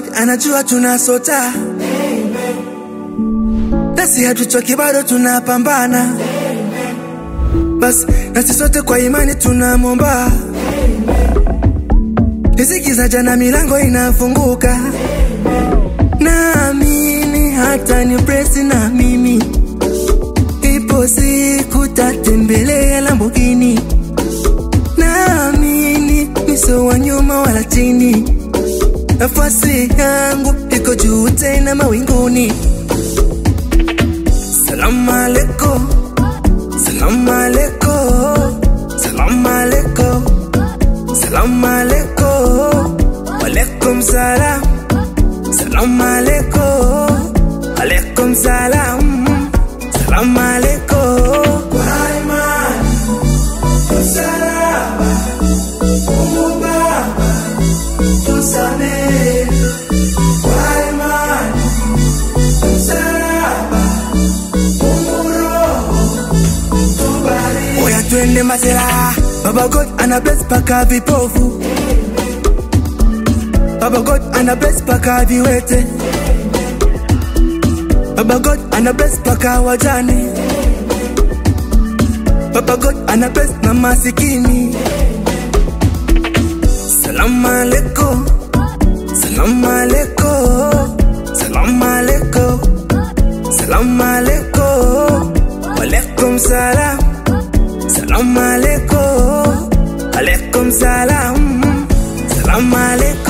anajua tunasota. Nasi hatuchoki bado tunapambana. Bas nasi sote kwa imani tunamwomba. Riziki za jana milango inafunguka. Naamini hata ni presi na mimi. Ipo siku tatembelea Lamborghini. Naamini miso wa nyuma wala chini. Nafasi yangu iko juu tena mawinguni. Salamu alaikum, salamu alaikum, salamu alaikum, salamu alaikum, walaikum salam, salamu alaikum, alaikum salam, salamu alaikum. Kwa imani, msalaba, Mungu Baba, tusamehe. Kwa imani, msalaba, Mungu Roho, tubariki. Oya twende Masera, Baba God ana bless paka vipofu. Baba God ana bless paka viwete. Baba God ana bless paka wajane. Baba God ana bless na masikini. Salamu alaikum, salamu alaikum, salamu alaikum, salamu alaikum, walaikum salam, salamu alaikum, alaikum salam, salamu alaikum.